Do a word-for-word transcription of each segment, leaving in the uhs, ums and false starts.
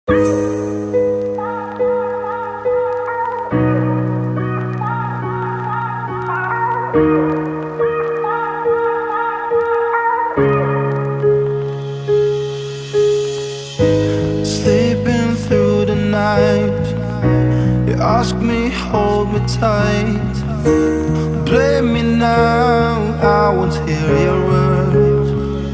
Sleeping through the night, you ask me, hold me tight. Play me now, I won't hear your words.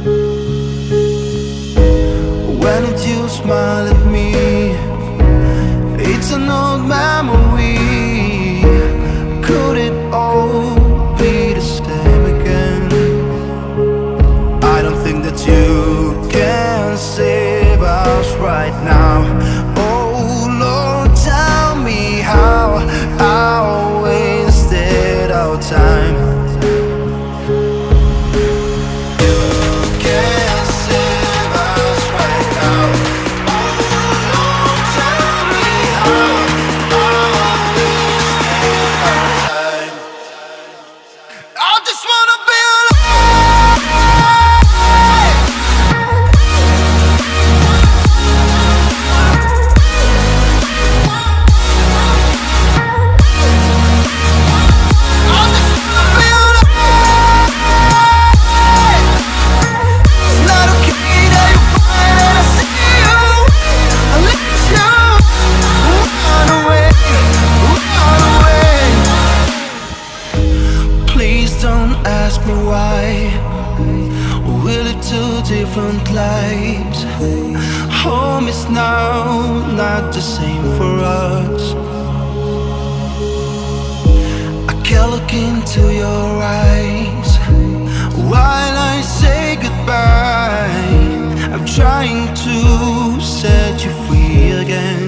When did you smile at me? It's an old memory. Could it all be the same again? I don't think that you can save us right now. Oh Lord, tell me how I wasted our time. You can save us right now. Oh Lord, tell me how I wasted our time. I just wanna be different lives. Home is now not the same for us. I can't look into your eyes while I say goodbye. I'm trying to set you free again.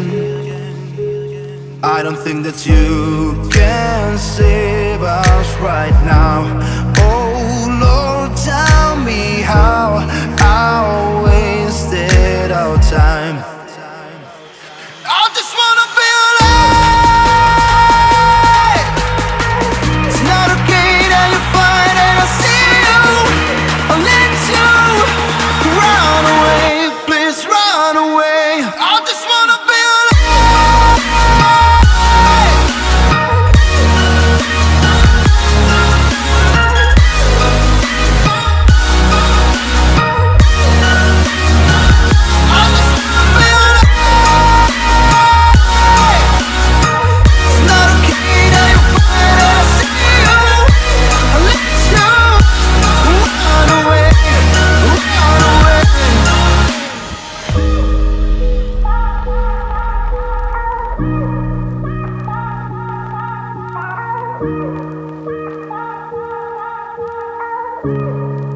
I don't think that you can save us right now. Oh Lord, tell me how I wasted our time. I just wanna be alive. It's not okay that you fight and I see you. I'll let you run away, please run away. I just wanna be Thank you.